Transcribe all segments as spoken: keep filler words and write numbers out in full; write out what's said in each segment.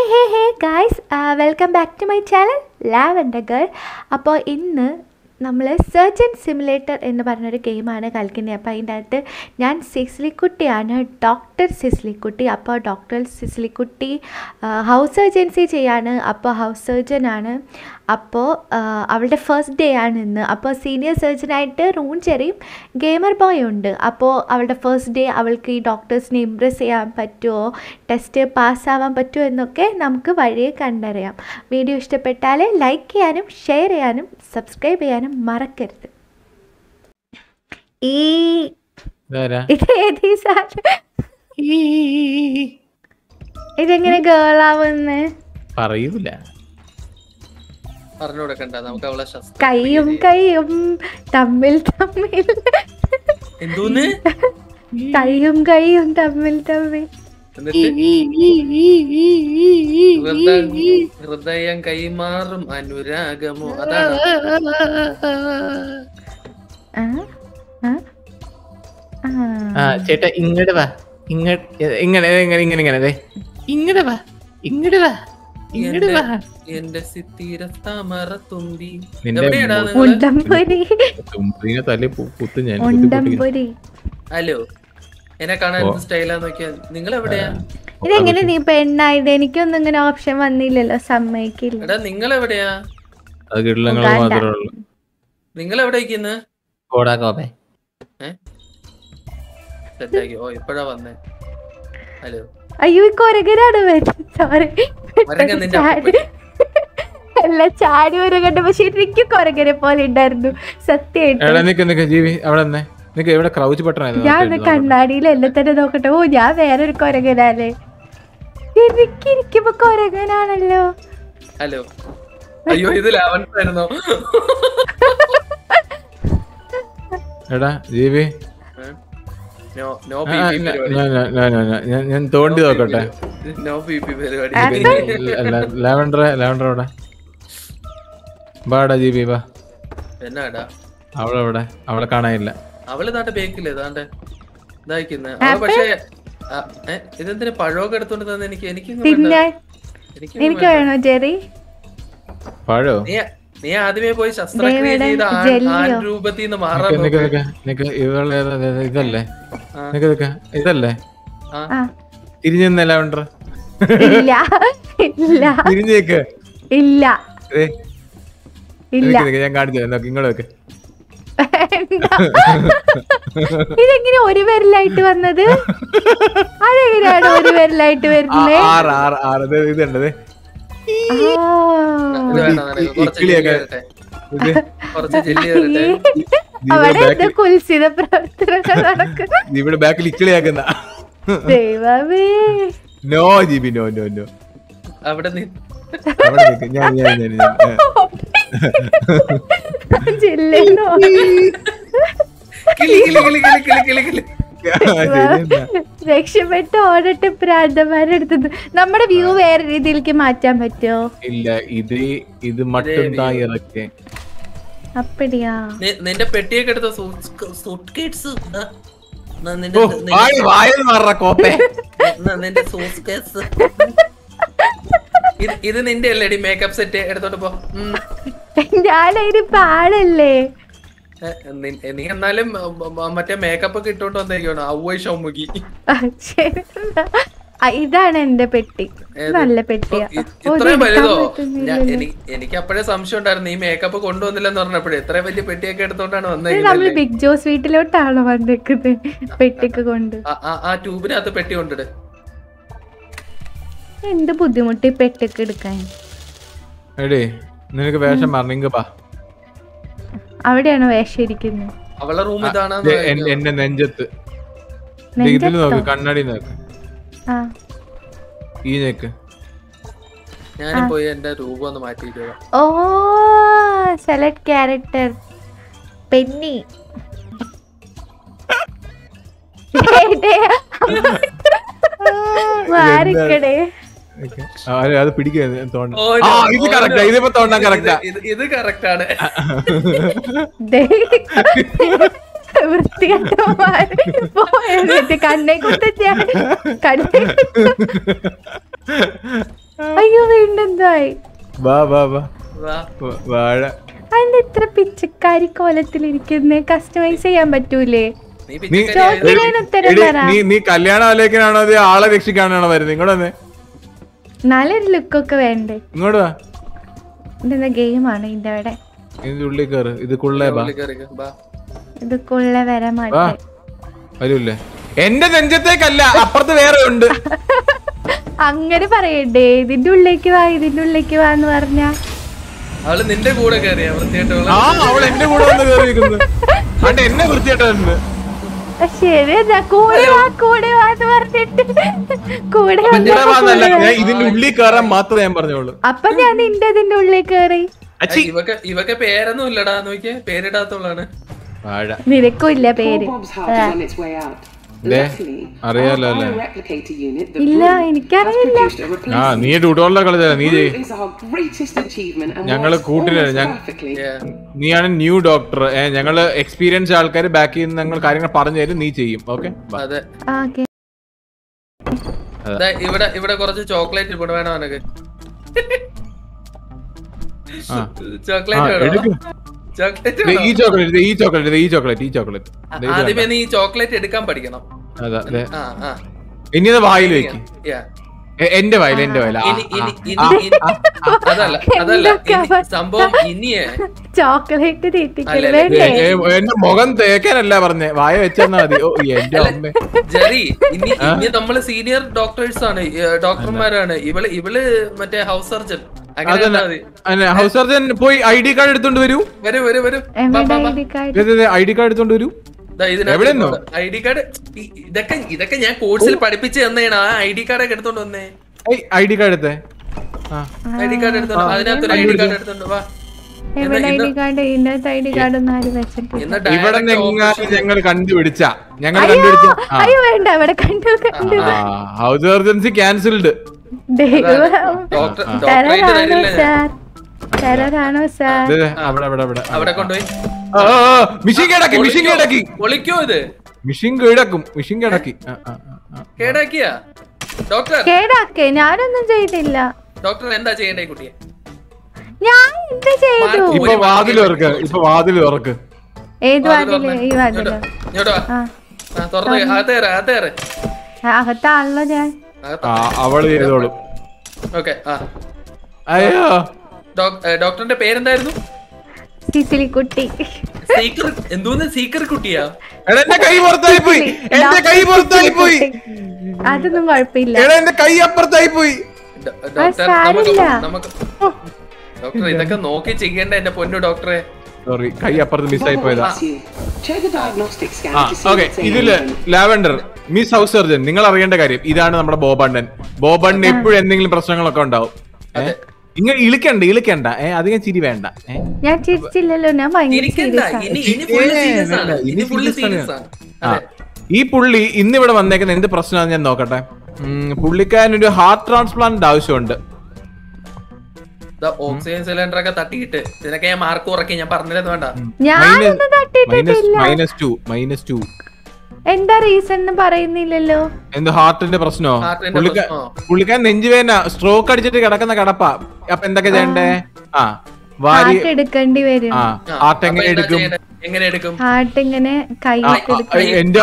hey hey guys, uh, welcome back to my channel Lavender girl. അപ്പോൾ ഇന്ന് നമ്മൾ surgeon simulator എന്ന് പറഞ്ഞൊരു ഗെയിമാണ് കളിക്കുന്നത്. അപ്പോൾ അതിൻ്റെ അകത്ത് ഞാൻ സിസിലി കുട്ടിയാണ്, ഡോക്ടർ സിസിലി കുട്ടി. അപ്പോൾ ഡോക്ടർ സിസിലി കുട്ടി ഹൗസ് സർജൻസി ചെയ്യാണ്. അപ്പോൾ ഹൗസ് സർജനാണ്. അപ്പോൾ അവളുടെ ഫസ്റ്റ് ഡേ ആണ് ഇന്ന്. അപ്പോൾ സീനിയർ സർജനായിട്ട് റൂൺ ചെറിയും ഗെയിമർ ബോയ് ഉണ്ട്. അപ്പോൾ അവളുടെ ഫസ്റ്റ് ഡേ അവൾക്ക് ഈ ഡോക്ടേഴ്സിനെ ഇമ്പ്രസ് ചെയ്യാൻ പറ്റുമോ, ടെസ്റ്റ് പാസ്സാവാൻ പറ്റുമോ എന്നൊക്കെ നമുക്ക് വഴിയെ കണ്ടറിയാം. വീഡിയോ ഇഷ്ടപ്പെട്ടാൽ ലൈക്ക് ചെയ്യാനും ഷെയർ ചെയ്യാനും സബ്സ്ക്രൈബ് ചെയ്യാനും മറക്കരുത്. ഈ ഇതെങ്ങനെ ഗേളാവുന്ന് പറയൂല, കൈയും കൈയും തമ്മിൽ തമ്മിൽ കൈയും കൈയും തമ്മിൽ തമ്മിൽ ഹൃദയം കൈമാറും അനുരാഗമോ അതാണ്. ചേട്ടാ ഇങ്ങോട്ട് വാ, ഇങ്ങോട്ട് ഇങ്ങനെ ഇങ്ങനെ ഇങ്ങനെ ഇങ്ങനെ ഇങ്ങോട്ട് വാ, ഇങ്ങോട്ട് വാ, ഇങ്ങോട്ട് വാ. എന്റെ സിത്തിര താമര തുമ്പി. ഹലോ, എന്നെ കാണാൻ സ്റ്റൈലാ നോക്കിയാ. നിങ്ങൾ എവിടെയാ? ഇതെങ്ങനെ നീ പെണ്ണായിട്ട്? എനിക്കൊന്നും ഇങ്ങനെ ഓപ്ഷൻ വന്നില്ലല്ലോ, സമ്മതിക്കില്ല. എടാ നിങ്ങൾ എവിടെയാ? നിങ്ങൾ എവിടെ ഇരിക്കുന്നു? ഓ ഇപ്പഴാ വന്നേ. ഹലോ. അയ്യോ കൊരകനാണ് വരുന്നത്. സോറി, അല്ല ചാടി വരകണ്ട. പക്ഷെ എനിക്ക് കൊരകനെ പോലെ ഉണ്ടായിരുന്നു സത്യമായിട്ട്. ഞാൻ കണ്ണാടിയിൽ എല്ലാം തന്നെ നോക്കട്ടെ. ഓ ഞാൻ വേറൊരു കൊരകനാലേ. എനിക്കിരിക്കുമ്പോ കൊരകനാണല്ലോ. ഹലോ. അയ്യോ ഇത് ലാവൻഡർ ആയിരുന്നോ? എടാ ജീവി, ഞാൻ തോണ്ടി നോക്കട്ടെ. ലാവൻഡർ ലാവൻഡർ അവിടെ ബാടാ ജീവി വാ. എന്നാടാ അവളെവിടെ? അവളെ കാണാനില്ല. അവള് നാട്ടെ ബേക്കില്ലേ താണ്ടെ ഇതായിക്കുന്ന. പക്ഷേ ഇതെന്തിനാ പഴമൊക്കെ എടുത്തോണ്ട് തന്നെ? എനിക്ക് എനിക്ക് വേണോ ജെറി പഴോ? നീ ആദ്യമേ പോയി ശസ്ത്രക്രിയ ചെയ്ത രൂപത്തിൽ നിന്ന് മാറാൻ ഇതല്ലേ ഇതല്ലേ തിരിഞ്ഞ ലാവൻഡർ തിരിഞ്ഞേക്ക്. ഇല്ല ഇല്ല ഞാൻ കാണിച്ചു നോക്ക്, ഇങ്ങോട്ട്. ഇതെങ്ങനെ ഒരു വിരലായിട്ട് വന്നത്? അതെങ്ങനെയാണ് ഒരു വിരലായിട്ട് വരുന്നത്? ഇതുണ്ടത് അവിടെ കുൽസിത പ്രവർത്തനങ്ങൾ നടക്കുന്നു. ഇവിടെ ബാക്കിൽ ഇക്കിളിയാക്കുന്ന ദൈവമേ. No Jibi, no no no. അവിടെ ഞാൻ ഞാൻ രക്ഷപ്പെട്ട് ഓടട്ടെ പ്രാന്തമാരുടെ അടുത്തത്. നമ്മുടെ വ്യൂ വേറെ രീതിയിലേക്ക് മാറ്റാൻ പറ്റുമോ? ഇല്ല, ഇത് ഇത് മട്ടും തായിറക്കെ. അപ്പടിയാ? നിന്റെ പെട്ടിയൊക്കെ എടുത്ത സൂട്ട്കേസ്, നിന്റെ സൂട്ട്കേസ് ഇത് നിന്റെ അല്ലേടി മേക്കപ്പ് സെറ്റ് എടുത്തോട്ട് പോ. ഞാനൊരു പാടല്ലേ? നീ എന്നാലും മറ്റേ മേക്കപ്പ് ഒക്കെ ഇട്ടോണ്ട് വന്നേക്കാണ്. ഔവ്വ ഷൗമുഖി. ഇതാണ് എന്റെ പെട്ടി, നല്ല പെട്ടിയാ. ഇത്രയും വലുതോ? എനിക്ക് അപ്പോഴേ സംശയം ഉണ്ടായിരുന്നു ഈ മേക്കപ്പ് കൊണ്ടുവന്നില്ലെന്ന് പറഞ്ഞപ്പോഴേ. ഇത്രയും വലിയ പെട്ടിയൊക്കെ എടുത്തോണ്ടാണ് വന്നത്. നമ്മള് ബിഗ് ജോസ് വീട്ടിലോട്ടാണോ വന്നേക്കുന്നത് പെട്ടിയൊക്കെ കൊണ്ട്? ആ ട്യൂബിനകത്ത് പെട്ടി കൊണ്ടിട്. എന്ത് ബുദ്ധിമുട്ട് ഈ പെട്ടിയൊക്കെ എടുക്കാൻ. നിനക്ക് വേഷം പറഞ്ഞ അവിടെയാണോ വേഷം ഇരിക്കുന്നത്? അവളുടെ റൂം ഇതാണ്. എന്റെ നെഞ്ചത്ത് ഇതിൽ നോക്ക്, കണ്ണാടി നോക്ക്, ഈ നെക്ക്. ഞാൻ പോയി എന്റെ രൂപം ഒന്ന് മാറ്റിയിട്ട്. Oh select character Penny. മാറിക്കടേ. അത് പിടിക്കാൻ കണ്ണെ കുത്ത കണ്ണെ എന്തായി വാ വാ വാ വാ. വാഴ അതിന്റെ ഇത്ര പിച്ചക്കാരി കോലത്തിലിരിക്കുന്നേ കസ്റ്റമൈസ് ചെയ്യാൻ പറ്റൂലേ? നീ നീ പിച്ചക്കാരി ചോദിക്കുന്നതിന് ഉത്തരം എടി, പറ. നീ നീ കല്യാണം ആലോചിക്കാനാണോ അത് ആളെ രക്ഷിക്കാനാണോ വരുന്നത്? ഇങ്ങോട്ട് വന്നേ, നല്ലൊരു ലുക്കൊക്കെ വേണ്ടേ? ഇങ്ങോട്ട് വാ. ഇതെന്താ ഗെയിമാണ് ഇതിന്റെ അവിടെ? ഇതിന്റെ ഉള്ളിൽ കയറ്. ഇത് കുള്ളേ ബാ ഉള്ളിൽ കേറിക്കോ, വാ. ഇത് കൊള്ള വരാൻ വാ മാറ്റേ. വരൂല്ലേ? എന്റെ നെഞ്ചത്തേക്കല്ല, അപ്പുറത്ത് വേറെ ഉണ്ട്. അങ്ങനെ പറയണ്ടേ? ഇതിന്റെ ഉള്ളിലേക്ക് വാ, ഇതിന്റെ ഉള്ളിലേക്ക് വാ എന്ന് പറഞ്ഞ അവള് നിന്റെ കൂടെ കയറിയാ വൃത്തിയായിട്ടുള്ള. ആ അവൾ എന്റെ കൂടെ വന്ന് കയറിയിരിക്കുന്നു. അണ്ട് എന്നെ വൃത്തിയായിട്ടായിരുന്നു. ശരി, എന്നാ കൂടെ വാ കൂടെ വാ എന്ന് പറഞ്ഞിട്ട് കൂടെ ഇവിടെ വാന്നല്ല, വന്നപ്പോ ഞാൻ ഇതിന്റെ ഉള്ളിൽ കയറാൻ മാത്രമേ ഞാൻ പറഞ്ഞോളൂ. അപ്പൊ ഞാൻ നിന്റെ ഇതിന്റെ ഉള്ളിൽ കയറി. അച്ചി ഇവക്ക് ഇവക്ക് പേരൊന്നും ഇല്ലടാ, നോക്കിയേ പേരിടാത്തോളാണ്. വാഴ നിനക്കും ഇല്ല പേര്. അറിയാലോ അല്ലേ? ഇല്ല, എനിക്കറിയില്ല. ആ നീ ട്യൂട്ടോറിലെ കളിച്ചാ നീ ചെയ്. ഞങ്ങള് കൂട്ടില്ല. നീയാണ് ന്യൂ ഡോക്ടർ. ഞങ്ങള് എക്സ്പീരിയൻസ് ആൾക്കാർ ബാക്ക് ചെയ്യുന്ന ഞങ്ങൾ കാര്യങ്ങൾ പറഞ്ഞു തരും, നീ ചെയ്യും. ഓക്കെ അതെ. ഓക്കെ. ദാ ഇവിടെ ഇവിടെ കുറച്ച് ചോക്ലേറ്റ് ഇവിടെ വേണോ നിനക്ക്? ചോക്ലേറ്റ് വേണോ? ചോക്ലേറ്റ് വേണോ? ഈ ചോക്ലേറ്റ് ഈ ചോക്ലേറ്റ് ഈ ചോക്ലേറ്റ് ഈ ചോക്ലേറ്റ് ആദ്യമേ നീ ചോക്ലേറ്റ് എടുക്കാൻ പഠിക്കണം. അതെ. ആ ആ ഇനി അത് വായിൽ വെക്ക്. യാ. എന്റെ വായിൽ എന്റെ വായിൽ. ഇനി ഇനി ഇനി ഇനി- അതല്ല അതല്ല ഇനി സംഭവം ഇനിയേ ചോക്ലേറ്റ് തീറ്റിക്കല് അല്ല, വേണ്ടേ? എന്റെ മുഖം തേക്കാനല്ല പറഞ്ഞേ, വായ വെച്ചാ മതി. ഓ എന്റെ അമ്മ. ജെറി, ഇനി ഇനി നമ്മള് സീനിയർ ഡോക്ടേഴ്സ് ആണ്, ഡോക്ടർമാരാണ്. ഇവള് ഇവള് മറ്റേ ഹൗസ് സർജൻ. അങ്ങനെ ഹൗസ് സർജൻ പോയി ഐ ഡി കാർഡ് എടുത്തോണ്ട് വരൂ. വരൂ വരൂ വരൂ. എവിടെ ID card? I D card എടുത്തോണ്ട് വരൂ. എവിടെന്നോ ഐ ഡി കാർഡ് ഇതൊക്കെ ഇതൊക്കെ ഞാൻ കോഴ്സിൽ പഠിപ്പിച്ച് തന്നെയാണ്. ആ ഐ ഡി കാർഡ് ഒക്കെ എടുത്തോണ്ട് വന്നേ. ഐ ഡി കാർഡ് എടുത്തേ. ഐ ഡി കാർഡ് എടുത്തോണ്ട് അതിനകത്തൊരു ഐ ഡി കാർഡ് എടുത്തോണ്ട് വാ. എവിടെ ഐഡി കാർഡ്? ഇതിന്റെ ഐഡി കാർഡ് ഒന്നും ആരും വെച്ചിട്ടില്ല. ഇന്ന് ഇവിടെ direct ഞങ്ങൾ കണ്ടുപിടിച്ച ഞങ്ങൾ അയ്യോ കണ്ടുപിടിച്ച അയ്യോ വേണ്ട, അവിടെ കണ്ടു കണ്ടു. House surgency cancelled. ദൈവം, ഡോക്ടർ ഡോക്ടറേറ്റ് ടെററാണോ തരില്ല. സാർ? ടെററാണോ സാർ? അവിടെ അവിടെ അവിടെ അവിടെ കൊണ്ടുപോയി മിഷിൻ കേടാക്കി മിഷിൻ കേടാക്കി പൊളിക്കോ ഇത്? മിഷിൻ കേടാക്കും മിഷിൻ കേടാക്കി. കേടാക്കിയാ ഡോക്ടർ? കേടാക്കേ, ഞാനൊന്നും ചെയ്തില്ല. ഡോക്ടർ എന്താ ചെയ്യണ്ടേ കുട്ടിയെ? ഞാൻ എന്ത് ചെയ്തു? ഇപ്പൊ വാതിൽ തുറക്ക്, ഇപ്പൊ വാതിൽ തുറക്ക്. ഏത് വാതില്? ഈ വാതില്? ഇങ്ങോട്ട് വാ. ആ, ആ തുറന്നു. അകത്തേറ് അകത്തേറ്. അകത്താണല്ലോ ഞാൻ. ആ അവള് ചെയ്തോളും. ഓക്കെ. ആ അയ്യോ ഡോക്ടറിന്റെ പേരെന്തായിരുന്നു? സിസിലി കുട്ടി. സീക്രട്ട് എന്തോന്ന്? സീക്രട്ട് കുട്ടിയാ? എടാ എന്റെ കൈ പുറത്തായി പോയി, എന്റെ കൈ പുറത്തായി പോയി. അതൊന്നും കുഴപ്പമില്ല. എടാ എന്റെ കൈ അപ്പുറത്തായി പോയി. ഡോക്ടർ നമുക്ക് സാരില്ല. നമുക്ക് ഡോക്ടർ ഇതൊക്കെ നോക്കി ചെയ്യേണ്ട എന്റെ പൊന്നു ഡോക്ടറെ. സോറി, കൈ അപ്പുറത്ത് മിസ്സായി പോയതാ. Check the diagnostic scan ആ to see ഓക്കെ. what's ഇതില് ലാവൻഡർ മിസ് ഹൗസ് സർജൻ, നിങ്ങൾ അറിയേണ്ട കാര്യം ഇതാണ്. നമ്മുടെ ബോബണ്ണൻ ബോബണ്ണന് എപ്പോഴും എന്തെങ്കിലും പ്രശ്നങ്ങളൊക്കെ ഉണ്ടാവും. ഇങ്ങനെ ഇളിക്കണ്ട ഇളിക്കണ്ട ഏഹ് അധികം ചിരി വേണ്ട. ഞാൻ ചിരിച്ചില്ലല്ലോ, ഞാൻ ഭയങ്കര ഇരിക്കണ്ട, സീരിയസ് ആണ്. ഇനി ഇനി ഫുള്ള് സീരിയസ് ആണ്. ഇനി ഫുള്ള് സീരിയസ് ആണ്. അതെ. ഈ പുള്ളി ഇന്നിവിടെ വന്നേക്കുന്ന എന്ത് പ്രശ്നമാണെന്ന് ഞാൻ നോക്കട്ടെ. പുള്ളിക്കാരൻ ഒരു ഹാർട്ട് ട്രാൻസ്പ്ലാന്റ് ആവശ്യമുണ്ട്. ഓക്സിജൻ സിലിണ്ടർ ഒക്കെ തട്ടിയിട്ട് ഇതിനൊക്കെ ഞാൻ മാർക്ക് കുറയ്ക്കും. ഞാൻ പറഞ്ഞത് വേണ്ട. ഞാനൊന്നും തട്ടിയിട്ടില്ല. മൈനസ് ടു മൈനസ് ടു എന്താ റീസൺ പറയുന്നില്ലല്ലോ. എന്ത് ഹാർട്ടിന്റെ പ്രശ്നോ? ഹാർട്ടിന്റെ പ്രശ്നമോ? പുള്ളിക്കാരൻ നെഞ്ചുവേന സ്ട്രോക്ക് അടിച്ചിട്ട് കിടക്കുന്ന കിടപ്പ. അപ്പൊ എന്തൊക്കെ ചെയ്യണ്ടേ? ആ വാരി ഹാർട്ട് എടുക്കേണ്ടി വരും. ആ ഹാർട്ട് എങ്ങനെ എടുക്കും? എങ്ങനെ എടുക്കും? ഹാർട്ട് ഇങ്ങനെ കൈയിട്ട് എടുക്കും. എന്റെ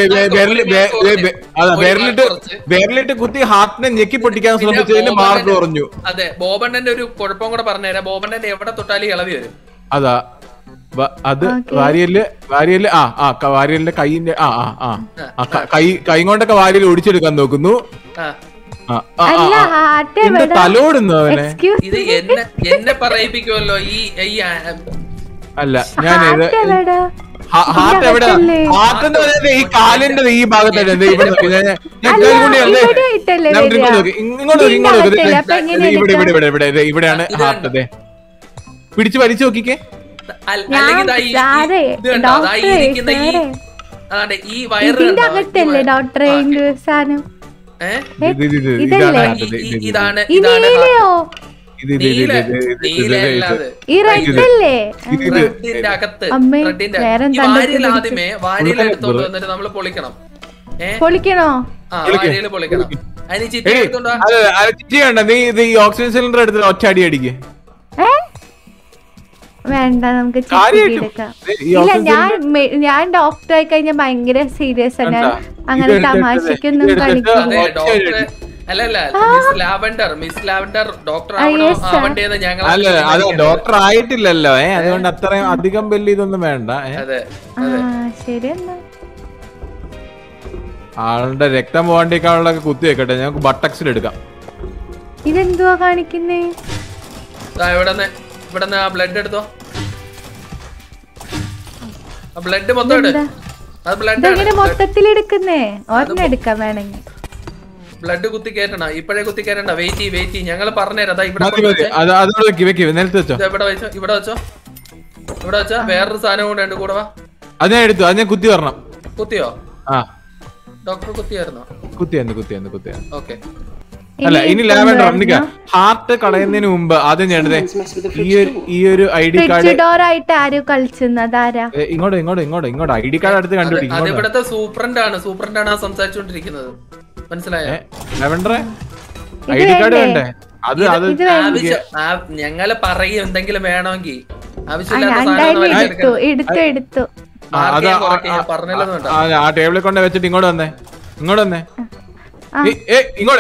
വിരലിട്ട് വിരലിട്ട് കുത്തി ഹാർട്ടിനെ ഞെക്കി പൊട്ടിക്കാൻ ശ്രമിച്ചതിന് മാർക്ക് കുറഞ്ഞു. അതെ, ബോബണ്ണന്റെ ഒരു കുഴപ്പം കൂടെ പറഞ്ഞുതരാം. ബോബണ്ണന്റെ എവിടെ തൊട്ടാലും ഇളവി വരും. അതാ അത് വാരിയല് വാരിയല് ആ ആ വാരിയലിന്റെ കൈന്റെ ആ ആ ആ കൈ കൈ കൊണ്ടൊക്കെ വാരിയൽ ഒടിച്ചെടുക്കാൻ നോക്കുന്നു. തലോടുന്നു അവനെ. ഇത് എന്നെ എന്നെ പറയിപ്പിക്കുമല്ലോ ഈ ഈ അല്ല ഞാൻ ഇത് ഹാർട്ട് എവിടെ? ഹാർട്ട് എന്ന് പറയുന്നത് ഈ കാലിന്റെ ഈ ഭാഗത്തായിട്ട് ഇങ്ങോട്ട് ഇങ്ങോട്ട് ഇവിടെ ഇവിടെ ഇവിടെ ഇവിടെ ഇവിടെയാണ് ഹാർട്ട്. അതെ, പിടിച്ച് വലിച്ചു നോക്കിക്കേ. ഈ വയറ് അകത്തല്ലേ ഡോക്ടറെ സാധനം? ഇതാണ് ആദ്യമേ വാരിയിൽ എടുത്തോണ്ട് വന്നിട്ട് നമ്മള് പൊളിക്കണം. പൊളിക്കണോ? ആ വാരിയല് പൊളിക്കണം. അതിന് ചിറ്റി എടുത്തോണ്ടാ. ചിറ്റി വേണ്ട, നീ ഇത് ഈ ഓക്സിജൻ സിലിണ്ടർ എടുത്ത് ഒറ്റ അടി അടിക്ക്. വേണ്ട, നമുക്ക് എടുക്കാം. ഇല്ല, ഞാൻ ഞാൻ ഡോക്ടർ ആയി കഴിഞ്ഞാൽ ഭയങ്കര സീരിയസ് ആണ്. അങ്ങനെ തമാശക്കൊന്നും കളിക്കില്ല. അല്ലല്ല, miss Lavender miss Lavender doctor ആവണ്ടേന്ന് ഞങ്ങൾ. അല്ല, അത് ഡോക്ടർ ആയിട്ടില്ലല്ലോ, ഏ അതുകൊണ്ട് അത്രയും അധികം വലിയ ഇതൊന്നും വേണ്ട. അതെ ശരി. എന്നാ ആളുടെ രക്തം പോകാണ്ടിരിക്കാനുള്ളതൊക്കെ കുത്തി വെക്കട്ടെ, ഞങ്ങൾക്ക് ബട്ടക്സിൽ എടുക്കാം. ഇതെന്തുവാ കാണിക്കുന്നേ? ഇവിടെ ഇവിടെ ബ്ലഡ് എടുത്തോ. ബ്ലഡ് മൊത്തം എടു. അത് ബ്ലഡ് മൊത്തത്തിൽ എടുക്കുന്നേ. ഒരെണ്ണം എടുക്കാം വേണമെങ്കിൽ. ബ്ലഡ് കുത്തി കേട്ടണ, ഇപ്പഴേ കുത്തി കേട്ടണ്ട. വെയിറ്റ് ചെയ്യ് വെയിറ്റ് ചെയ്യ്, ഞങ്ങൾ പറഞ്ഞുതരാം. ഇവിടെ വെച്ചോ, ഇവിടെ വെച്ചോ, ഇവിടെ വെച്ചോ, ഇവിടെ വെച്ചോ. വേറൊരു സാധനം കൂടെ ഉണ്ട്, കൂടെ വാ. അത് ഞാൻ എടുത്തു, അത് ഞാൻ കുത്തി വരണം. കുത്തിയോ? ആ ഡോക്ടർ കുത്തിയായിരുന്നോ? കുത്തിയായിരുന്നു കുത്തിയായിരുന്നു കുത്തിയായിരുന്നു. ഓക്കെ. അല്ല, ഇനി ലാവൻഡർ ഹാർട്ട് കളയുന്നതിന് മുമ്പ് ആദ്യം ഞാൻ ഈ ഒരു ഐ ഡി കാർഡ് ഇങ്ങോട്ട് ഇങ്ങോട്ട് ഇങ്ങോട്ട് ഇങ്ങോട്ട് ഐ ഡി കാർഡ് എടുത്ത് കണ്ടുപിടിക്കും. അത് ഇവിടുത്തെ സൂപ്രണ്ട് ആണ്, സൂപ്രണ്ട് ആണ് സംസാരിച്ചുകൊണ്ടിരിക്കുന്നത്. മനസ്സിലായോ? ലാവൻഡറെ ഐ ഡി കാർഡ് വേണ്ടേ? അത് അത് ഞങ്ങള് പറയും എന്തെങ്കിലും വേണമെങ്കിൽ. ആ ടേബിളിൽ കൊണ്ട് വെച്ചിട്ട് ഇങ്ങോട്ട് വന്നേ, ഇങ്ങോട്ട് വന്നേ, ഇങ്ങോട്ട്.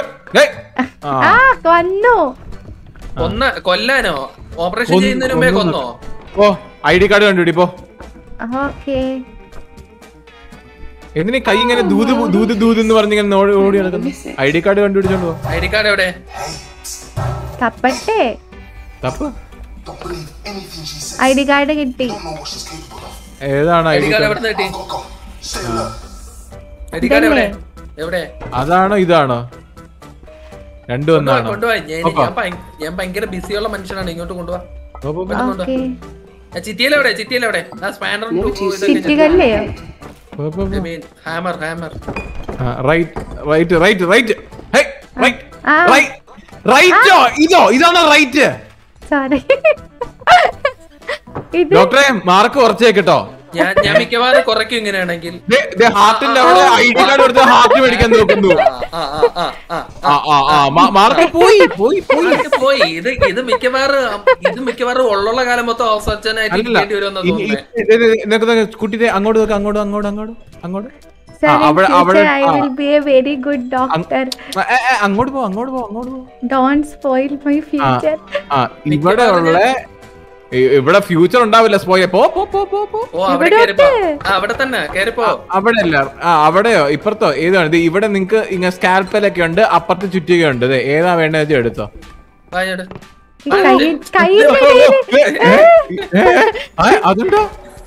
കൊന്ന കൊല്ലാനോ? ഓപ്പറേഷൻ ചെയ്യുന്നതിന് മുമ്പേ കൊന്നോ? ഓ ഐ ഡി കാർഡ് കണ്ടുപിടിപ്പോ. എന്തിനാ കൈ ഇങ്ങനെ ദൂത് ദൂത് ദൂത് എന്ന് പറഞ്ഞിങ്ങനെ ഓടി നടക്കുന്നു? ഐ ഡി കാർഡ് കണ്ടുപിടിച്ചോണ്ടോ? ഐ ഡി കാർഡ് എവിടെ? തപ്പട്ടെ. തപ്പ്. ഐ ഡി കാർഡ് കിട്ടി. ഏതാണ് ഐ ഡി കാർഡ്? എവിടെ കിട്ടി? ഐ ഡി കാർഡ് എവിടെ? എവിടെ? അതാണോ ഇതാണോ? രണ്ടും ഒന്നാണോ? കൊണ്ടുപോയി. ഞാൻ ഭയങ്കര ബിസിയുള്ള മനുഷ്യനാണ്, ഇങ്ങോട്ട് കൊണ്ടുപോവാ. ചിറ്റിയിലെവിടെ? ചിറ്റിയിലെവിടെ? Hammer hammer right right right right റൈറ്റോ? ഇതോ ഇതാണോ റൈറ്റ്? ഡോക്ടറെ മാർക്ക് കുറച്ച് കേട്ടോ. ഞാൻ ഞാൻ മിക്കവാറും കുറയ്ക്കും ഇങ്ങനെയാണെങ്കിൽ. ഹാർട്ടിന്റെ അവിടെ ഐ ഡി കാർഡ് എടുത്ത് ഹാർട്ട് മേടിക്കാൻ നോക്കുന്നു. മാർക്ക് പോയി പോയി പോയി. ഇത് ഇത് മിക്കവാറും ഇത് മിക്കവാറും ഉള്ള കാലം മൊത്തം അവസാനായിട്ട് വരുമെന്ന്. കുട്ടിയെ അങ്ങോട്ട് നോക്കാം, അങ്ങോട്ട് അങ്ങോട്ട് അങ്ങോട്ട് അങ്ങോട്ട് അങ്ങോട്ട് പോ അങ്ങോട്ട് പോ അങ്ങോട്ട് പോ. ഇവിടെ ഉള്ള ഇവിടെ ഫ്യൂച്ചർ ഉണ്ടാവില്ല. സ്പോയ പോ പോ പോ പോ പോ. അവിടെ തന്നെ അവിടെ അല്ല, അവിടെയോ ഇപ്പുറത്തോ ഏതാണ്? ഇത് ഇവിടെ നിങ്ങക്ക് ഇങ്ങനെ സ്കാൽപ്പലൊക്കെ ഉണ്ട്, അപ്പുറത്ത് ചുറ്റികയുണ്ട്. ഏതാ വേണ്ടത് വെച്ചാൽ എടുത്തോ. അതുണ്ടോ?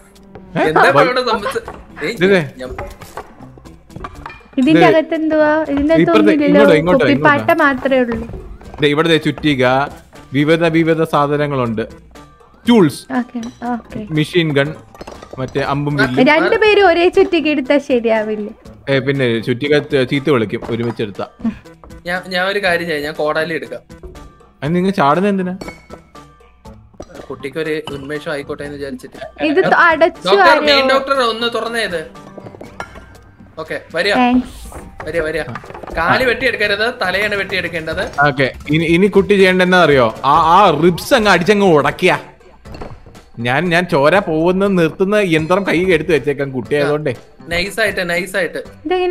ഇതിന്റെ അകത്ത് എന്തുവാ? ഇതിന്റെ മാത്രമേ ഉള്ളൂ. ഇവിടെ ചുറ്റിക, വിവിധ വിവിധ സാധനങ്ങളുണ്ട്. ടൂൾസ്, മെഷീൻ ഗൺ, മറ്റേ അമ്പും വില്ലും. രണ്ടുപേരും ഒരേ ചുറ്റിക എടുത്താൽ ശരിയാവില്ല. പിന്നെ ചുറ്റിക ചീത്ത വിളിക്കും ഒരുമിച്ച് എടുത്താ. ഞാൻ ഒരു കാര്യം ചെയ്യാം, ഞാൻ കോടാലി എടുക്കാം. അത് നിങ്ങൾ ചാടുന്ന എന്തിനാ? കുട്ടിക്ക് ഒരു ഉന്മേഷം ആയിക്കോട്ടെ എന്ന് വിചാരിച്ചിട്ട്. ഇത് മെയിൻ ഡോക്ടർ ഒന്ന് തുറന്നേത്. ഓക്കെ, വരിക വരിക വരിക. കാല് വെട്ടിയെടുക്കരുത്, തലയാണ് വെട്ടിയെടുക്കേണ്ടത്. ഓക്കെ, ഇനി കുട്ടി ചെയ്യേണ്ടെന്നാ അറിയോ? ആ ആ റിബ്സ് അങ്ങ് അടിച്ചങ്ങ് ഉടക്കിയ. ഞാൻ ഞാൻ ചോര പോകുന്ന നിർത്തുന്ന യന്ത്രം കൈ എടുത്ത് വെച്ചേക്കാം കുട്ടി ആയതുകൊണ്ടേ. നൈസായിട്ട് നൈസായിട്ട്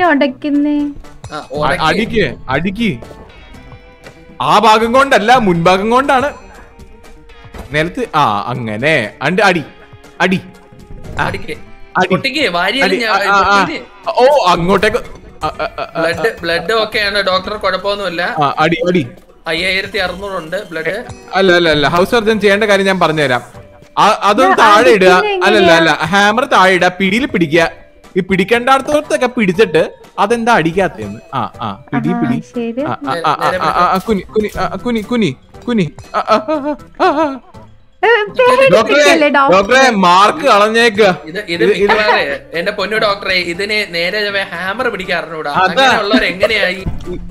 അടിക്ക് അടിക്ക്. ആ ഭാഗം കൊണ്ടല്ല, മുൻഭാഗം കൊണ്ടാണ്. നിലത്ത് ആ അങ്ങനെ അണ്ട് അടി അടി ഓ അങ്ങോട്ടേക്ക്. ബ്ലഡ് ബ്ലഡ് ഒക്കെയാണ് ഡോക്ടർ, കുഴപ്പമൊന്നുമില്ല. അടി അടി അയ്യായിരത്തി അറുന്നൂറുണ്ട് ബ്ലഡ്. അല്ല അല്ല അല്ല ഹൗസ് സർജൻ ചെയ്യേണ്ട കാര്യം ഞാൻ പറഞ്ഞുതരാം. അതൊന്ന് താഴെ ഇടുക. അല്ലല്ല അല്ല ഹാമർ താഴെ ഇടുക, പിടിയിൽ പിടിക്കുക. ഈ പിടിക്കേണ്ടടുത്തൊക്കെ പിടിച്ചിട്ട് അതെന്താ അടിക്കാത്തേന്ന്. ആ ആ പിടി പിടി കുനി കുനി കുനി കുനി കുനി. ഡോക്ടറെ മാർക്ക് കളഞ്ഞേക്കുക. എന്റെ പൊന്നു ഡോക്ടറെ, ഇതിന് നേരെ ഹാമർ പിടിക്കാറുണ്ടൂടാ. അങ്ങനെയുള്ളവർ എങ്ങനെയായി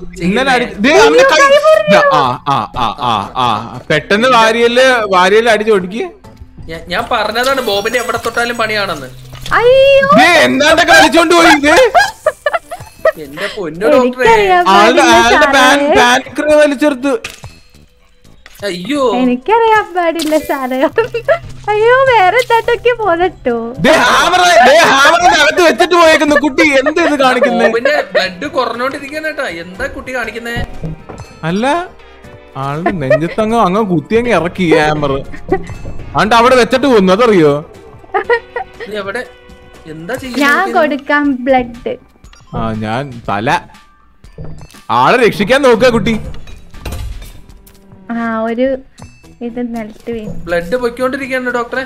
പെട്ടെന്ന് വാരിയല് വാരിയല് അടിച്ച് ഒടുക്കി. ഞാൻ പറഞ്ഞതാണ് ബോബിന്റെ എവിടെ തൊട്ടാലും പണിയാണെന്ന്. എന്താണ്ട് കളിച്ചോണ്ട് പോയി. എന്റെ പൊന്നു ഡോക്ടറെ. എനിക്കറിയാൻ പാടില്ല പാൻക്രിയ വലിച്ചെടുത്ത്. അയ്യോ എനിക്കറിയാൻ പാടില്ല സാറേ. അയ്യോ വേറെ തട്ടൊക്കെ പോലട്ടോ. അകത്ത് വെച്ചിട്ട് പോയേക്കുന്നു കുട്ടി. എന്താ ഇത് കാണിക്കുന്നേ? പിന്നെ ബ്ലഡ് കുറഞ്ഞോണ്ടിരിക്കണേട്ടാ. എന്താ കുട്ടി കാണിക്കുന്നേ? അല്ല ആളുടെ നെഞ്ചത്തങ്ങ് അങ്ങ് കുത്തിയങ്ങ് ഇറക്കി ഹാമർ. ആണ്ട് അവിടെ വെച്ചിട്ട് പോന്നു. അതറിയോ? എവിടെ എന്താ ഞാൻ കൊടുക്കാം ബ്ലഡ്. ആ ഞാൻ തല ആളെ രക്ഷിക്കാൻ നോക്കുക കുട്ടി. ആ ഒരു ഇത് നിലത്ത് വീണു. ബ്ലഡ് പൊയ്ക്കൊണ്ടിരിക്കുകയാണ് ഡോക്ടറെ.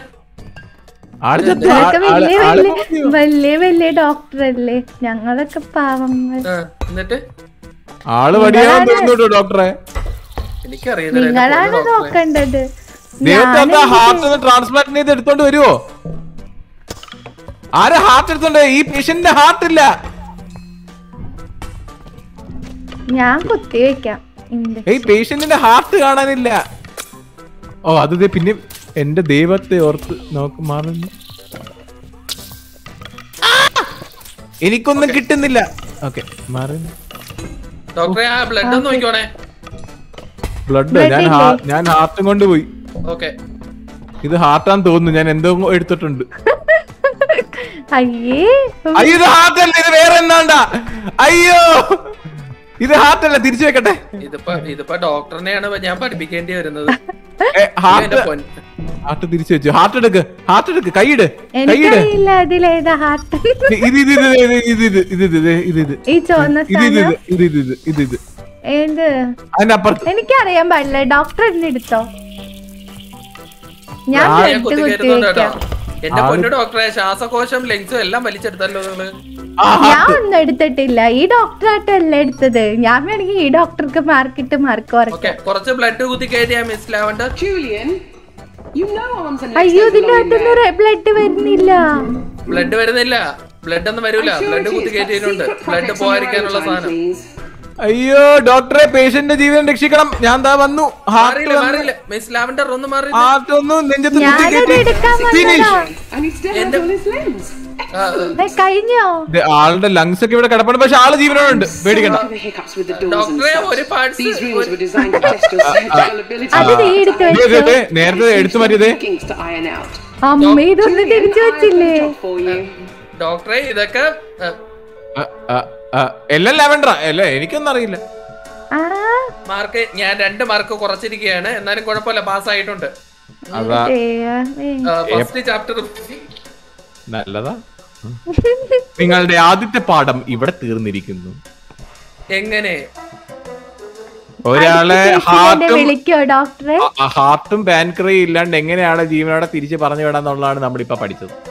വലിയ വലിയ ഡോക്ടറല്ലേ, ഞങ്ങളൊക്കെ പാവങ്ങൾ. എന്നിട്ട് ആള് വടിയാൻ തോന്നുന്നു ഡോക്ടറെ. നിങ്ങളാണ് നോക്കേണ്ടത്. ഹാർട്ട് ട്രാൻസ്പ്ലാന്റ് ചെയ്ത് എടുത്തോണ്ട് വരുവോ? ആരെ ഹാർട്ട് എടുത്തോണ്ട്? ഈ പേഷ്യന്റിന്റെ ഹാർട്ട് ഇല്ല. ഞാൻ കുത്തി വെക്കാം. ഈ പേഷ്യന്റിന്റെ ഹാർട്ട് കാണാനില്ല. ഓ അത് പിന്നെ എന്റെ ദൈവത്തെ ഓർത്ത് നോക്ക് മാറുന്നു. എനിക്കൊന്നും കിട്ടുന്നില്ല. ഓക്കെ മാറുന്നു. ഡോക്ടറെ ആ ബ്ലഡ് ഒന്ന് നോക്കിയോണേ. ബ്ലഡ് ഞാൻ ഞാൻ ഹാർട്ടും കൊണ്ട് പോയി. ഓക്കെ ഇത് ഹാർട്ടാന്ന് തോന്നുന്നു. ഞാൻ എന്തോ എടുത്തിട്ടുണ്ട്. അയ്യേ അയ്യോ ഇത് ഹാർട്ടല്ല, ഇത് വേറെ എന്നാണ്ടാ. അയ്യോ ഇത് ഹാർട്ടല്ല, തിരിച്ചു വെക്കട്ടെ. ഇതിപ്പോ ഇതിപ്പോ ഡോക്ടറിനെയാണ് ഞാൻ പഠിപ്പിക്കേണ്ടി വരുന്നത്. ഹാർട്ട് തിരിച്ചു വെച്ചു. ഹാർട്ട് എടുക്ക്, ഹാർട്ട് എടുക്ക്, കൈയിട്, കൈയിട്. ഇത് ഇത് ഇത് ഇത് ഇത് ഇത് ഇത് ഇത് ഇത് ഈ ചുവന്ന ഇത് ഇത് ഇത് ഇത് ഇത് ഇത് എന്ത് എനിക്കറിയാൻ പാടില്ല. ഡോക്ടർ എടുത്തോ. ഞാൻ എന്റെ പൊന്നു ഡോക്ടറെ ശ്വാസകോശം ലങ്സും എല്ലാം വലിച്ചെടുത്തല്ലോ നിങ്ങള്. ഞാൻ ഒന്നും എടുത്തിട്ടില്ല. ഈ ഡോക്ടറായിട്ടല്ല എടുത്തത്. ഞാൻ വേണമെങ്കിൽ ഈ ഡോക്ടർക്ക് മാർക്കിട്ട് മാർക്ക് കുറയ്ക്കാം. കുറച്ച് ബ്ലഡ് കുത്തി കയറ്റിയാ മിസ് ലാവണ്ടർ. അയ്യോ ഇതിന്റെ അകത്തൊന്നും ബ്ലഡ് വരുന്നില്ല. ബ്ലഡ് വരുന്നില്ല. ബ്ലഡ് ഒന്നും വരൂല. ബ്ലഡ് കുത്തി കയറ്റിയിട്ടുണ്ട്. ബ്ലഡ് പോകാതിരിക്കാനുള്ള സാധനം. അയ്യോ ഡോക്ടറെ പേഷ്യന്റിന്റെ ജീവൻ രക്ഷിക്കണം. ഞാൻ ദാ വന്നു. ഹാർട്ട് മിസ് ലാവണ്ടർ ഒന്ന് മാറി. ഹാർട്ട് ഒന്ന് നെഞ്ചത്ത് കഴിഞ്ഞോ? ആളുടെ ലങ്സ് ഒക്കെ ഇവിടെ കിടപ്പുണ്ട്. പക്ഷെ ആള് ജീവനോടുണ്ട്. പേടിക്കണ്ട. നേരത്തെ എടുത്തു മാറ്റിയതേ. അമ്മ ഇതൊന്നും തിരിച്ചു വെച്ചില്ലേ ഡോക്ടറെ? ഇതൊക്കെ എല്ലാം ലാവൻഡറാ അല്ലേ? എനിക്കൊന്നും അറിയില്ല. മാർക്ക് ഞാൻ രണ്ട് മാർക്ക് കുറച്ചിരിക്കുകയാണ്. എന്നാലും കുഴപ്പമില്ല, പാസ് ആയിട്ടുണ്ട്. ഫസ്റ്റ് ചാപ്റ്റർ നല്ലതാ. നിങ്ങളുടെ ആദ്യത്തെ പാഠം ഇവിടെ തീർന്നിരിക്കുന്നു. എങ്ങനെ ഒരാളെ ഹാർട്ടും ഹാർട്ടും പാൻക്രിയും ഇല്ലാണ്ട് എങ്ങനെയാണ് ജീവനോടെ തിരിച്ച് പറഞ്ഞു വിടാന്നുള്ളതാണ് നമ്മളിപ്പോ പഠിച്ചത്.